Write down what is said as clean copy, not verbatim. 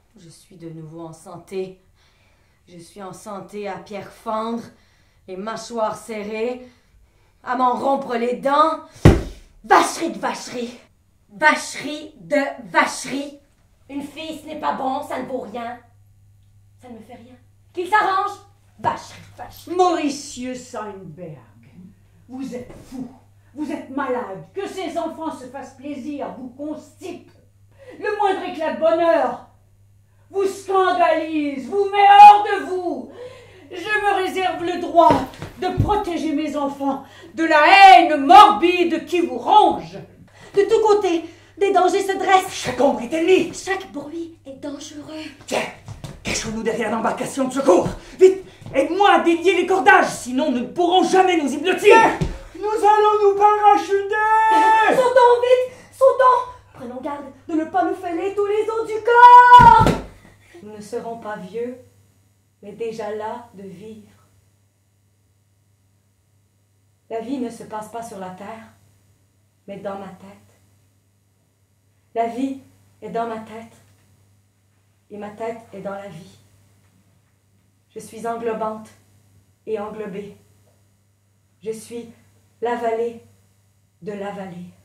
Je suis de nouveau en santé. Je suis en santé à pierre fendre, les mâchoires serrées, à m'en rompre les dents. Vacherie de vacherie. Vacherie de vacherie. Une fille, ce n'est pas bon, ça ne vaut rien. Ça ne me fait rien. Qu'il s'arrange. Vacherie de vacherie. Mauritius Seinberg, vous êtes fou, vous êtes malade. Que ces enfants se fassent plaisir vous constipe. Le moindre éclat de bonheur vous scandalise, vous met hors de vous. Je me réserve le droit de protéger mes enfants de la haine morbide qui vous ronge. De tous côtés, des dangers se dressent. Chaque ombre est ennemie. Chaque bruit est dangereux. Tiens, cachons-nous derrière l'embarcation de secours. Vite, aide-moi à délier les cordages, sinon nous ne pourrons jamais nous y blottir. Nous allons nous parachuter. Sautons vite, sautons. Prenons garde de ne pas nous fêler tous les os du corps. Nous ne serons pas vieux, mais déjà là de vivre. La vie ne se passe pas sur la terre, mais dans ma tête. La vie est dans ma tête, et ma tête est dans la vie. Je suis englobante et englobée. Je suis la vallée de la vallée.